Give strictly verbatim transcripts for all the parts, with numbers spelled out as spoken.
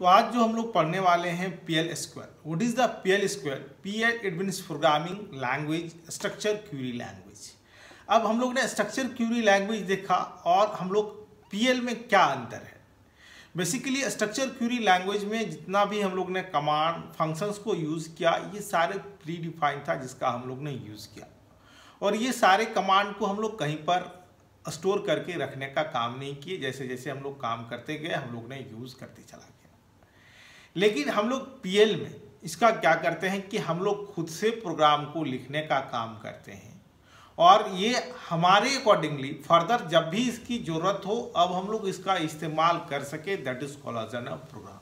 तो आज जो हम लोग पढ़ने वाले हैं P L square. What is the P L square? P L it means programming language structure query language. अब हम लोग ने स्ट्रक्चर क्वेरी लैंग्वेज देखा और हम लोग पी एल में क्या अंतर है। बेसिकली स्ट्रक्चर क्वेरी लैंग्वेज में जितना भी हम लोग ने कमांड फंक्शंस को यूज़ किया ये सारे प्री डिफाइंड था जिसका हम लोग ने यूज़ किया, और ये सारे कमांड को हम लोग कहीं पर स्टोर करके रखने का काम नहीं किए। जैसे जैसे हम लोग काम करते गए हम लोग ने यूज़ करते चला गया। लेकिन हम लोग पी एल में इसका क्या करते हैं कि हम लोग खुद से प्रोग्राम को लिखने का काम करते हैं, और ये हमारे अकॉर्डिंगली फर्दर जब भी इसकी ज़रूरत हो अब हम लोग इसका इस्तेमाल कर सके, that is called as a program.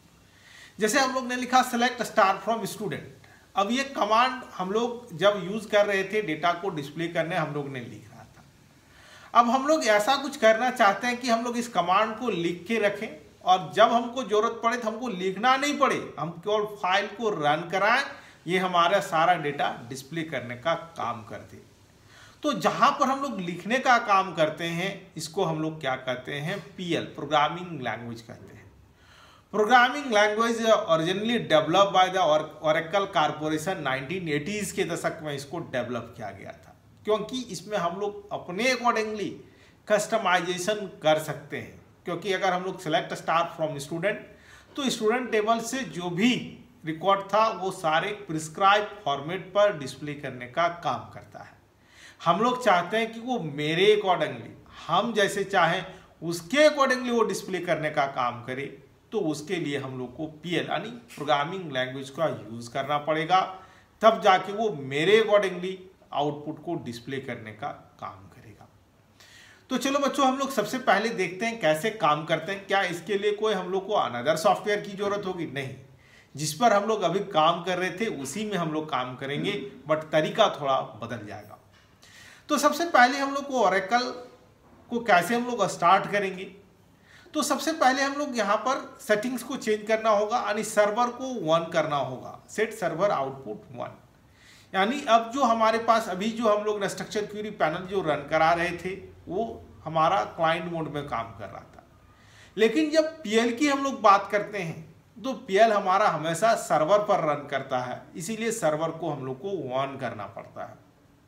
जैसे हम लोग ने लिखा सेलेक्ट स्टार फ्रॉम स्टूडेंट। अब ये कमांड हम लोग जब यूज़ कर रहे थे डेटा को डिस्प्ले करने हम लोग ने लिख रहा था। अब हम लोग ऐसा कुछ करना चाहते हैं कि हम लोग इस कमांड को लिख के रखें और जब हमको जरूरत पड़े तो हमको लिखना नहीं पड़े, हम केवल फाइल को रन कराएं, ये हमारा सारा डेटा डिस्प्ले करने का काम करते। तो जहां पर हम लोग लिखने का काम करते हैं इसको हम लोग क्या कहते हैं? पी एल प्रोग्रामिंग लैंग्वेज कहते हैं। Programming language originally develop by the Oracle corporation nineteen eighties के दशक में इसको डेवलप किया गया था, क्योंकि इसमें हम लोग अपने अकॉर्डिंगली कस्टमाइजेशन कर सकते हैं। क्योंकि अगर हम लोग सेलेक्ट स्टार फ्रॉम स्टूडेंट तो स्टूडेंट टेबल से जो भी रिकॉर्ड था वो सारे प्रिस्क्राइब फॉर्मेट पर डिस्प्ले करने का काम करता है। हम लोग चाहते हैं कि वो मेरे अकॉर्डिंगली हम जैसे चाहें उसके अकॉर्डिंगली वो डिस्प्ले करने का काम करे, तो उसके लिए हम लोग को पी एल यानी प्रोग्रामिंग लैंग्वेज का यूज़ करना पड़ेगा, तब जाके वो मेरे अकॉर्डिंगली आउटपुट को डिस्प्ले करने का काम करेगा। तो चलो बच्चों हम लोग सबसे पहले देखते हैं कैसे काम करते हैं। क्या इसके लिए कोई हम लोग को अनदर सॉफ्टवेयर की जरूरत होगी? नहीं, जिस पर हम लोग अभी काम कर रहे थे उसी में हम लोग काम करेंगे, बट तरीका थोड़ा बदल जाएगा। तो सबसे पहले हम लोग को ओरेकल को कैसे हम लोग स्टार्ट करेंगे? तो सबसे पहले हम लोग यहाँ पर सेटिंग्स को चेंज करना होगा, यानी सर्वर को वन करना होगा, सेट सर्वर आउटपुट वन। यानी अब जो हमारे पास अभी जो हम लोग स्ट्रक्चर क्वेरी पैनल जो रन करा रहे थे वो हमारा क्लाइंट मोड में काम कर रहा था। लेकिन जब पी एल की हम लोग बात करते हैं तो पी एल हमारा हमेशा सर्वर पर रन करता है, इसीलिए सर्वर को हम लोग को वन करना पड़ता है।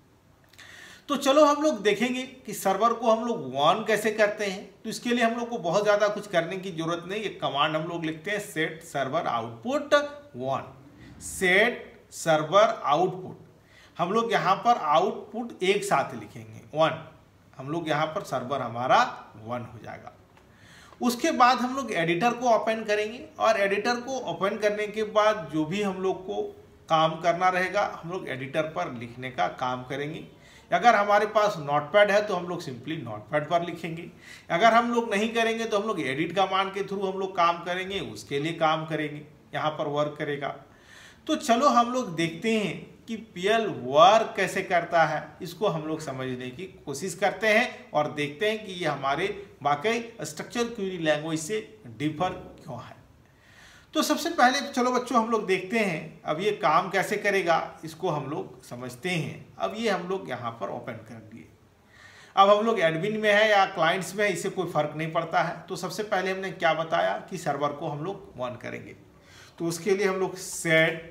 तो चलो हम लोग देखेंगे कि सर्वर को हम लोग वन कैसे करते हैं। तो इसके लिए हम लोग को बहुत ज़्यादा कुछ करने की जरूरत नहीं, एक कमांड हम लोग लिखते हैं set server output one. Set server output, हम लोग यहाँ पर आउटपुट एक साथ लिखेंगे वन, हम लोग यहाँ पर सर्वर हमारा वन हो जाएगा। उसके बाद हम लोग एडिटर को ओपन करेंगे, और एडिटर को ओपन करने के बाद जो भी हम लोग को काम करना रहेगा हम लोग एडिटर पर लिखने का काम करेंगे। अगर हमारे पास नोटपैड है तो हम लोग सिंपली नोटपैड पर लिखेंगे। अगर हम लोग नहीं करेंगे तो हम लोग एडिट कमांड के थ्रू हम लोग काम करेंगे, उसके लिए काम करेंगे, यहाँ पर वर्क करेगा। तो चलो हम लोग देखते हैं कि पी एल वर्क कैसे करता है, इसको हम लोग समझने की कोशिश करते हैं और देखते हैं कि ये हमारे वाकई स्ट्रक्चर क्वेरी लैंग्वेज से डिफर क्यों है। तो सबसे पहले चलो बच्चों हम लोग देखते हैं अब ये काम कैसे करेगा, इसको हम लोग समझते हैं। अब ये हम लोग यहाँ पर ओपन कर दिए। अब हम लोग एडमिन में है या क्लाइंट्स में है इससे कोई फर्क नहीं पड़ता है। तो सबसे पहले हमने क्या बताया कि सर्वर को हम लोग वन करेंगे, तो उसके लिए हम लोग सेट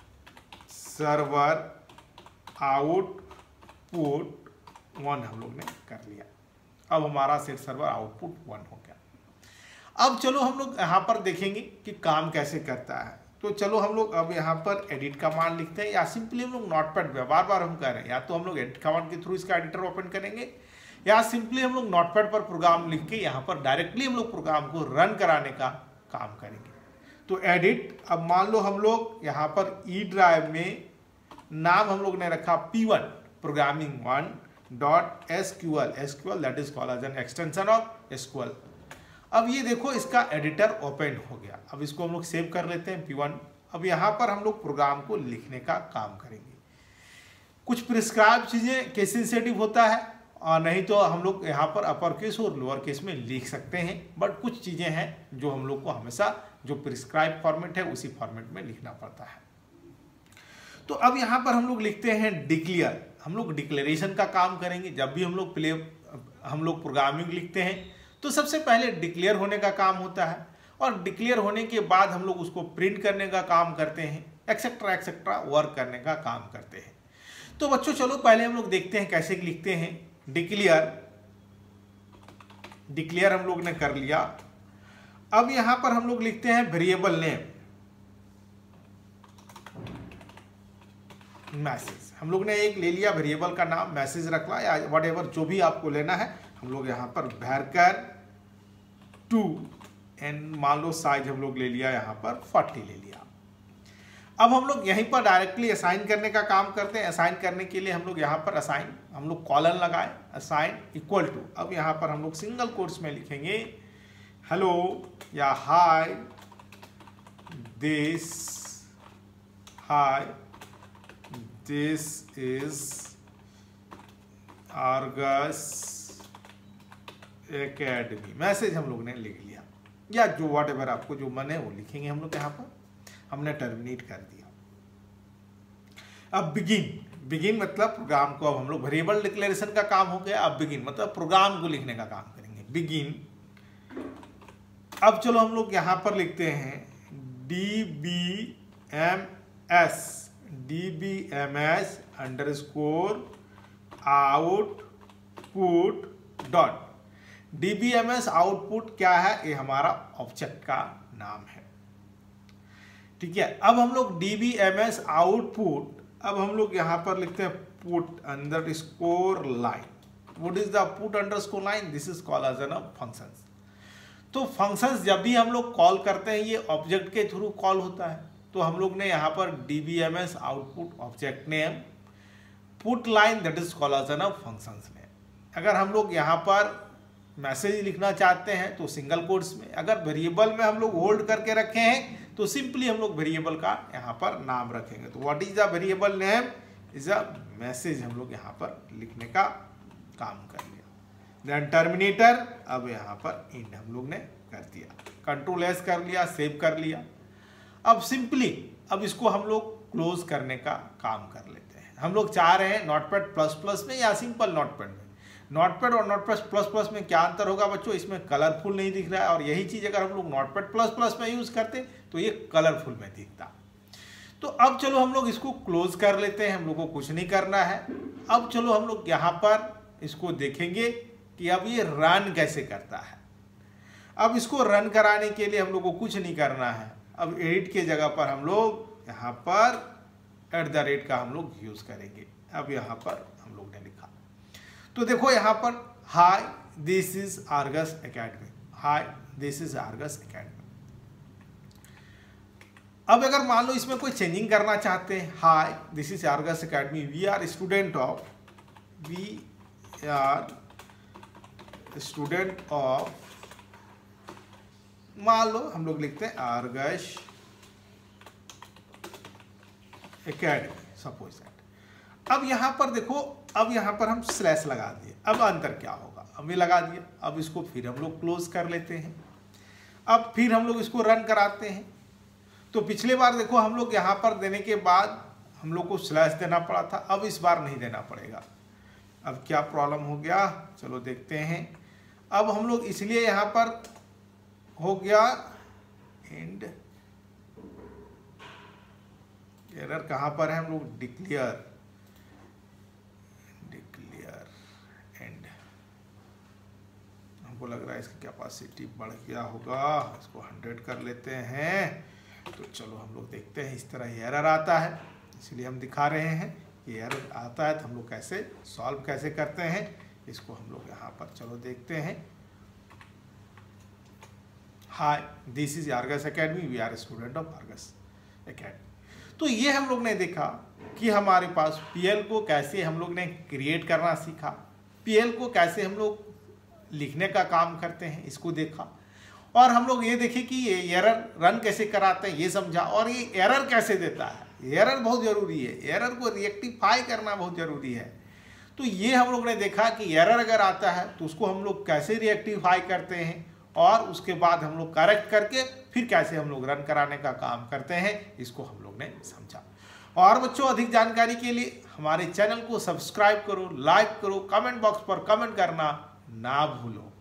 सर्वर आउटपुट वन हम लोग ने कर लिया। अब हमारा सेट सर्वर आउटपुट वन हो गया। अब चलो हम लोग यहाँ पर देखेंगे कि काम कैसे करता है। तो चलो हम लोग अब यहाँ पर एडिट कमांड लिखते हैं, या सिंपली हम लोग नोटपैड में बार बार हम कह रहे हैं, या तो हम लोग एडिट कमांड के थ्रू इसका एडिटर ओपन करेंगे, या सिंपली हम लोग नोटपैड पर प्रोग्राम लिख के यहाँ पर डायरेक्टली हम लोग प्रोग्राम को रन कराने का काम करेंगे। तो एडिट, अब मान लो हम लोग यहाँ पर ई ड्राइव में नाम हम लोग ने रखा P one programming one dot S Q L, S Q L that is called as an extension of S Q L. अब ये देखो इसका एडिटर ओपन हो गया। अब इसको हम लोग सेव कर लेते हैं पी वन। अब यहाँ पर हम लोग प्रोग्राम को लिखने का काम करेंगे। कुछ प्रिस्क्राइब चीज़ें केस सेंसिटिव होता है, और नहीं तो हम लोग यहाँ पर अपर केस और लोअर केस में लिख सकते हैं, बट कुछ चीज़ें हैं जो हम लोग को हमेशा जो प्रिस्क्राइब फॉर्मेट है उसी फॉर्मेट में लिखना पड़ता है। तो अब यहाँ पर हम लोग लिखते हैं डिक्लेयर, हम लोग डिक्लेरेशन का काम करेंगे। जब भी हम लोग प्ले हम लोग प्रोग्रामिंग लिखते हैं तो सबसे पहले डिक्लेयर होने का काम होता है, और डिक्लेयर होने के बाद हम लोग उसको प्रिंट करने का काम करते हैं, एक्सेट्रा एक्सेट्रा वर्क करने का काम करते हैं। तो बच्चों चलो पहले हम लोग देखते हैं कैसे लिखते हैं। डिक्लेयर, डिक्लेयर हम लोग ने कर लिया। अब यहां पर हम लोग लिखते हैं वेरिएबल नेम मैसेज। हम लोग ने एक ले लिया वेरिएबल का नाम, मैसेज रखला या वट एवर जो भी आपको लेना है। हम लोग यहाँ पर भरकर टू एंड मान लो साइज हम लोग ले लिया यहाँ पर फोर्टी ले लिया। अब हम लोग यहीं पर डायरेक्टली असाइन करने का काम करते हैं। असाइन करने के लिए हम लोग यहाँ पर असाइन हम लोग कॉलन लगाए, असाइन इक्वल टू। अब यहाँ पर हम लोग सिंगल कोट्स में लिखेंगे हेलो या hi this, hi this is Argus Academy. Message हम लोग ने लिख लिया, या जो व्हाट एवर आपको जो मन है वो लिखेंगे हम लोग यहाँ पर। हमने टर्मिनेट कर दिया। अब बिगिन, बिगिन मतलब प्रोग्राम को अब हम लोग वेरिएबल डिक्लेरेशन का काम हो गया। अब बिगिन मतलब प्रोग्राम को लिखने का काम करेंगे, बिगिन। अब चलो हम लोग यहाँ पर लिखते हैं D B M S, D B M S underscore output dot. D B M S output क्या है? ये हमारा ऑब्जेक्ट का नाम है, ठीक है। अब हम लोग D B M S output, अब हम लोग यहां पर लिखते हैं put underscore line. What is the put underscore line? This is called as an functions. तो फंक्शंस जब भी हम लोग कॉल करते हैं ये ऑब्जेक्ट के थ्रू कॉल होता है। तो हम लोग ने यहाँ पर D B M S output object name put line that is called as an functions name. अगर हम लोग यहाँ पर मैसेज लिखना चाहते हैं तो सिंगल कोट्स में, अगर वेरिएबल में हम लोग होल्ड करके रखे हैं तो सिंपली हम लोग वेरिएबल का यहाँ पर नाम रखेंगे। तो what is the variable name? Is a message हम लोग यहाँ पर लिखने का काम कर लिया। देन टर्मिनेटर, अब यहाँ पर इंड हम लोग ने कर दिया, कंट्रोल एस कर लिया, सेव कर लिया। अब सिंपली अब इसको हम लोग क्लोज करने का काम कर लेते हैं। हम लोग चाह रहे हैं नोटपैड प्लस प्लस में या सिंपल नोटपैड में। नोटपैड और नोटपैड प्लस प्लस में क्या अंतर होगा बच्चों? इसमें कलरफुल नहीं दिख रहा है, और यही चीज अगर हम लोग नोटपैड प्लस प्लस में यूज करते तो ये कलरफुल में दिखता। तो अब चलो हम लोग इसको क्लोज कर लेते हैं, हम लोग को कुछ नहीं करना है। अब चलो हम लोग यहाँ पर इसको देखेंगे कि अब ये रन कैसे करता है। अब इसको रन कराने के लिए हम लोग को कुछ नहीं करना है। अब एडिट के जगह पर हम लोग यहाँ पर एट द रेट का हम लोग यूज करेंगे। अब यहाँ पर हम लोग ने लिखा, तो देखो यहाँ पर hi this is Argus Academy, hi this is Argus Academy. अब अगर मान लो इसमें कोई चेंजिंग करना चाहते हैं, hi this is Argus Academy, we are student of, we are student of, मान लो हम लोग लिखते हैं आर्गस एकेडमी, सपोज दैट। अब यहां पर देखो, अब यहां पर हम स्लैश लगा दिए। अब अंतर क्या होगा? अब ये लगा दिया। अब इसको फिर हम लोग क्लोज कर लेते हैं। अब फिर हम लोग इसको रन कराते हैं। तो पिछले बार देखो हम लोग यहां पर देने के बाद हम लोग को स्लैश देना पड़ा था, अब इस बार नहीं देना पड़ेगा। अब क्या प्रॉब्लम हो गया, चलो देखते हैं। अब हम लोग इसलिए यहां पर हो गया एंड, एरर कहां पर है? हम लोग डिक्लेयर, डिक्लेयर एंड, हमको लग रहा है इसकी कैपेसिटी बढ़ गया होगा, इसको हंड्रेड कर लेते हैं। तो चलो हम लोग देखते हैं, इस तरह एरर आता है, इसलिए हम दिखा रहे हैं कि एरर आता है तो हम लोग कैसे सॉल्व कैसे करते हैं इसको हम लोग यहाँ पर चलो देखते हैं। Hi this is Argus Academy, we are student of Argus Academy. तो ये हम लोग ने देखा कि हमारे पास पीएल को कैसे हम लोग ने क्रिएट करना सीखा, पीएल को कैसे हम लोग लिखने का काम करते हैं इसको देखा, और हम लोग ये देखे कि ये एरर रन कैसे कराते हैं ये समझा, और ये एरर कैसे देता है। एरर बहुत ज़रूरी है, एरर को रिएक्टिफाई करना बहुत ज़रूरी है। तो ये हम लोग ने देखा कि एरर अगर आता है तो उसको हम लोग कैसे रिएक्टिफाई करते हैं, और उसके बाद हम लोग करेक्ट करके फिर कैसे हम लोग रन कराने का काम करते हैं, इसको हम लोग ने समझा। और बच्चों अधिक जानकारी के लिए हमारे चैनल को सब्सक्राइब करो, लाइक करो, कमेंट बॉक्स पर कमेंट करना ना भूलो।